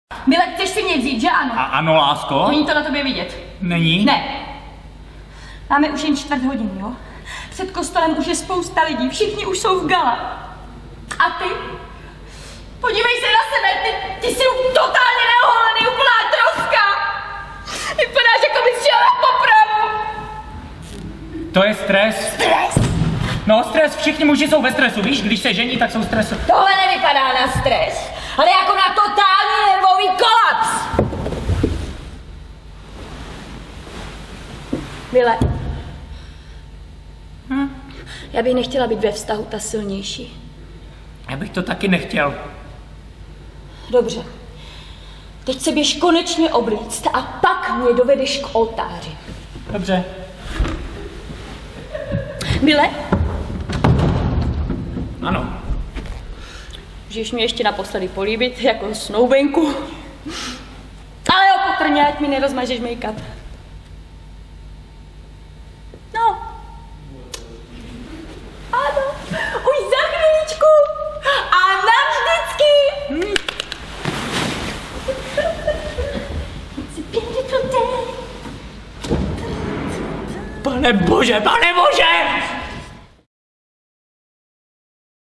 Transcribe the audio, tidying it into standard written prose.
Mile, chceš si mě vzít, že ano? A ano, lásko? Není to na tobě vidět. Není? Ne. Máme už jen 4 hodiny, jo? Před kostelem už je spousta lidí, všichni už jsou v gala. A ty? Podívej se na sebe, ty jsi totálně neoholený, úplná troska. Vypadáš, jako bys šel na popravu. To je stres. Stres? No, stres, všichni muži jsou ve stresu, víš, když se žení, tak jsou v stresu. Tohle nevypadá na stres, ale jako na totální nervový kolaps. Mile, já bych nechtěla být ve vztahu ta silnější. Já bych to taky nechtěl. Dobře. Teď se běž konečně oblíct a pak mě dovedeš k oltáři. Dobře. Mile? Ano. Můžeš mě ještě naposledy políbit, jako snoubenku. Ale opatrně, ať mi nerozmažeš make-up. No. Ano, už za chvíličku. A navždycky. Pane bože, pane bože!